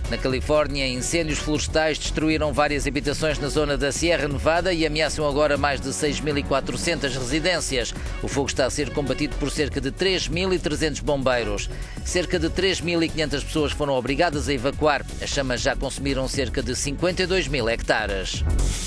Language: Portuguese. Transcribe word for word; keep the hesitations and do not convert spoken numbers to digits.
Na Califórnia, incêndios florestais destruíram várias habitações na zona da Sierra Nevada e ameaçam agora mais de seis mil e quatrocentas residências. O fogo está a ser combatido por cerca de três mil e trezentos bombeiros. Cerca de três mil e quinhentas pessoas foram obrigadas a evacuar. As chamas já consumiram cerca de cinquenta e dois mil hectares.